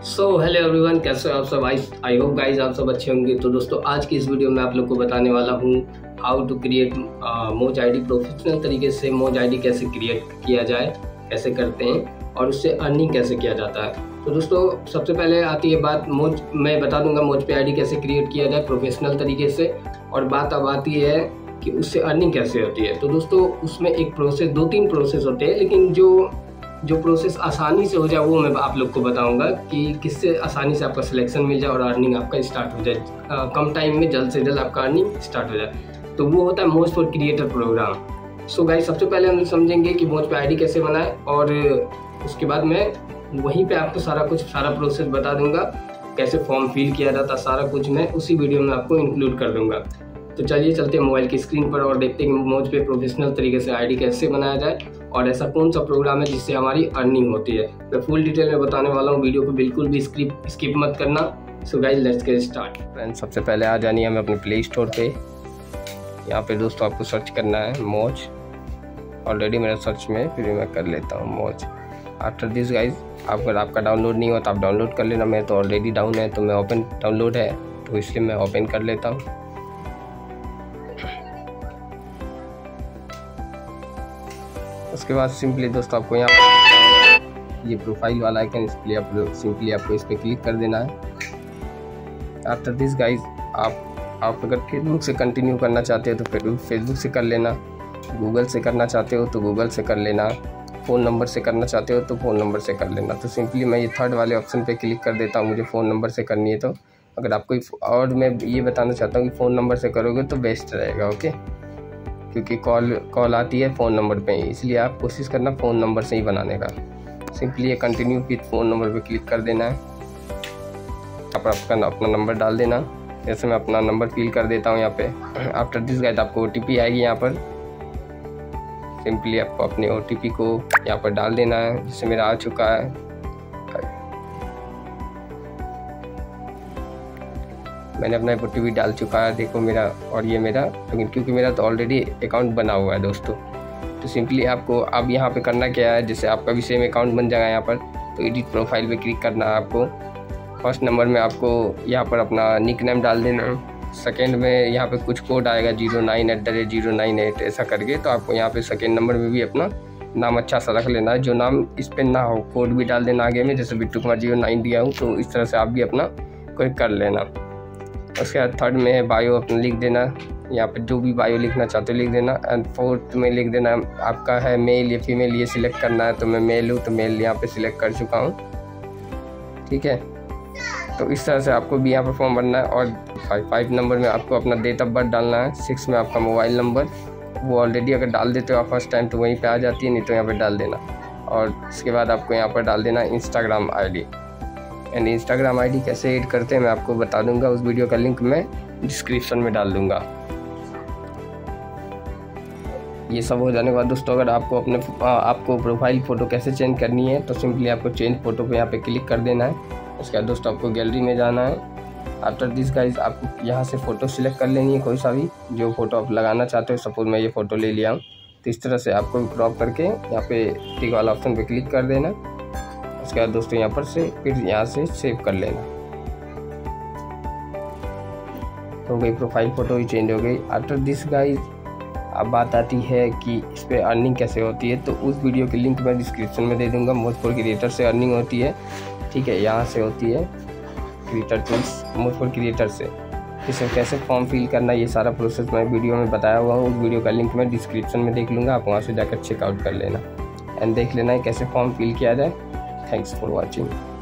Hello everyone, कैसे हो आप सब। आई होप गाइज आप सब अच्छे होंगे। तो दोस्तों आज की इस वीडियो में आप लोग को बताने वाला हूँ how to create Moj ID professional तरीके से। मोज आईडी कैसे क्रिएट किया जाए, कैसे करते हैं और उससे अर्निंग कैसे किया जाता है। तो दोस्तों सबसे पहले आती है बात मोज, मैं बता दूंगा मोज पे आईडी कैसे क्रिएट किया जाए प्रोफेशनल तरीके से। और बात अब आती है कि उससे अर्निंग कैसे होती है। तो दोस्तों उसमें एक प्रोसेस, 2-3 प्रोसेस होते हैं, लेकिन जो प्रोसेस आसानी से हो जाए वो मैं आप लोग को बताऊंगा कि किससे आसानी से आपका सिलेक्शन मिल जाए और अर्निंग आपका स्टार्ट हो जाए कम टाइम में, जल्द से जल्द आपका अर्निंग स्टार्ट हो जाए। तो वो होता है Moj for creator program. So guys सबसे पहले हम समझेंगे कि मोज पे आईडी कैसे बनाए और उसके बाद मैं वहीं पे आपको सारा प्रोसेस बता दूंगा, कैसे फॉर्म फिल किया जाता, सारा कुछ मैं उसी वीडियो में आपको इंक्लूड कर दूंगा। तो चलिए चलते हैं मोबाइल की स्क्रीन पर और देखते हैं कि मोज पे प्रोफेशनल तरीके से आईडी कैसे बनाया जाए और ऐसा कौन सा प्रोग्राम है जिससे हमारी अर्निंग होती है। मैं फुल डिटेल में बताने वाला हूँ, वीडियो को बिल्कुल भी स्किप मत करना। So guys let's get start. Friends सबसे पहले आ जानी है हमें अपने प्ले स्टोर पे। यहाँ पे दोस्तों आपको सर्च करना है मोज। ऑलरेडी मेरा सर्च में फिर मैं कर लेता हूँ मोज। आफ्टर दिस गाइज अगर आपका डाउनलोड नहीं हुआ तो आप डाउनलोड कर लेना। मैं तो ऑलरेडी डाउन है तो मैं ओपन डाउनलोड है तो इसलिए मैं ओपन कर लेता हूँ। उसके बाद सिंपली दोस्तों आपको यहाँ पर ये प्रोफाइल वाला आइकन, इसलिए आप सिंपली आपको इस पर क्लिक कर देना है। आफ्टर दिस गाइज आप अगर फेसबुक से कंटिन्यू करना चाहते हो तो फेसबुक से कर लेना, गूगल से करना चाहते हो तो गूगल से कर लेना, फ़ोन नंबर से करना चाहते हो तो फ़ोन नंबर से कर लेना। तो सिंपली मैं ये थर्ड वाले ऑप्शन पे क्लिक कर देता हूँ, मुझे फ़ोन नंबर से करनी है। तो अगर आपको और मैं ये बताना चाहता हूँ कि फ़ोन नंबर से करोगे तो बेस्ट रहेगा, ओके, क्योंकि कॉल आती है फ़ोन नंबर पे ही, इसलिए आप कोशिश करना फ़ोन नंबर से ही बनाने का। सिंपली ये कंटिन्यू विथ फ़ोन नंबर पे क्लिक कर देना है। आप अपना नंबर डाल देना। जैसे मैं अपना नंबर फिल कर देता हूँ यहाँ पे। आफ्टर दिस गाइस आपको OTP आएगी यहाँ पर। सिंपली आपको अपने OTP को यहाँ पर डाल देना है, जिससे मेरा आ चुका है। मैंने अपना OTP डाल चुका है, देखो मेरा, और ये मेरा, लेकिन क्योंकि मेरा तो ऑलरेडी अकाउंट बना हुआ है दोस्तों। तो सिंपली आपको अब यहाँ पे करना क्या है, जैसे आपका भी सेम अकाउंट बन जाएगा यहाँ पर, तो एडिट प्रोफाइल पे क्लिक करना है आपको। फर्स्ट नंबर में आपको यहाँ पर अपना निक नेम डाल देना। सेकेंड में यहाँ पे कुछ कोड आएगा 09@098 ऐसा करके, तो आपको यहाँ पे सेकेंड नंबर में भी अपना नाम अच्छा सा रख लेना है, जो नाम इस पर ना हो। कोड भी डाल देना आगे में, जैसे बिट्टू कुमार 09 दिया हूँ, तो इस तरह से आप भी अपना कोई कर लेना। उसके बाद थर्ड में है बायो, अपना लिख देना, यहाँ पर जो भी बायो लिखना चाहते हो लिख देना। एंड फोर्थ में लिख देना आपका है मेल या फीमेल, ये सिलेक्ट करना है। तो मैं मेल हूँ तो मेल यहाँ पे सिलेक्ट कर चुका हूँ, ठीक है। तो इस तरह से आपको भी यहाँ पर फॉर्म भरना है। और 5 नंबर में आपको अपना डेट ऑफ बर्थ डालना है। 6 में आपका मोबाइल नंबर, वो ऑलरेडी अगर डाल देते हो आप फर्स्ट टाइम तो वहीं पर आ जाती है, नहीं तो यहाँ पर डाल देना। और इसके बाद आपको यहाँ पर डाल देना Instagram ID। And Instagram ID कैसे ऐड करते हैं मैं आपको बता दूंगा, उस वीडियो का लिंक मैं डिस्क्रिप्शन में डाल दूंगा। ये सब हो जाने के बाद दोस्तों अगर आपको प्रोफाइल फ़ोटो कैसे चेंज करनी है तो सिंपली आपको चेंज फ़ोटो पे यहाँ पे क्लिक कर देना है। उसके बाद दोस्तों आपको गैलरी में जाना है। आफ्टर दिस गाइज आपको यहाँ से फ़ोटो सिलेक्ट कर लेनी है, कोई सा भी जो फ़ोटो आप लगाना चाहते हो। सपोज मैं ये फ़ोटो ले लिया हूँ, तो इस तरह से आपको क्रॉप करके यहाँ पे टिक वाला ऑप्शन पे क्लिक कर देना। उसके बाद दोस्तों यहाँ पर से फिर यहाँ से सेव कर लेना। तो गई प्रोफाइल फ़ोटो ही चेंज हो गई। आफ्टर दिस गाइज अब बात आती है कि इस पर अर्निंग कैसे होती है, तो उस वीडियो की लिंक मैं डिस्क्रिप्शन में दे दूंगा। मोज फॉर क्रिएटर से अर्निंग होती है, ठीक है, यहाँ से होती है creator tools, Moj for creator से। इसे कैसे फॉर्म फिल करना, ये सारा प्रोसेस मैं वीडियो में बताया हुआ हूँ। उस वीडियो का लिंक मैं डिस्क्रिप्शन में देख लूँगा, आप वहाँ से जाकर चेकआउट कर लेना एंड देख लेना है कैसे फॉर्म फिल किया जाए। Thanks for watching.